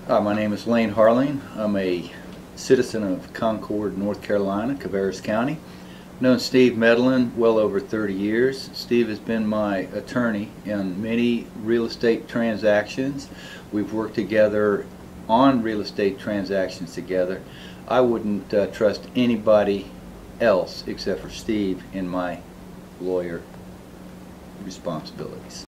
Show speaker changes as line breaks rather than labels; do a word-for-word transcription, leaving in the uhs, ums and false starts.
Hi, my name is Lanie Harling. I'm a citizen of Concord, North Carolina, Cabarrus County. I've known Steve Medlin well over thirty years. Steve has been my attorney in many real estate transactions. We've worked together on real estate transactions together. I wouldn't uh, trust anybody else except for Steve in my lawyer responsibilities.